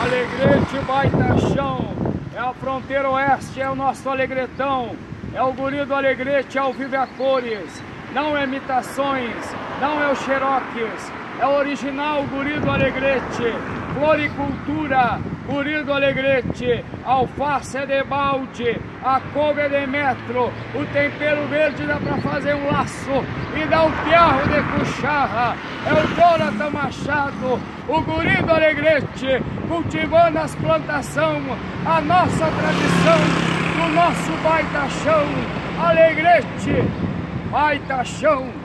Alegrete, Baitachão, é a fronteira oeste, é o nosso Alegretão, é o guri do Alegrete, ao vivo e a cores, não é imitações, não é o xerox, é o original guri do Alegrete, floricultura, guri do Alegrete, alface é de balde, a couve é de metro, o tempero verde dá pra fazer um laço e dá um piarro de cucharra, é o Jonathan Machado, o guri do Alegrete, cultivando as plantações, a nossa tradição, do nosso Baitachão, Alegrete, Baitachão.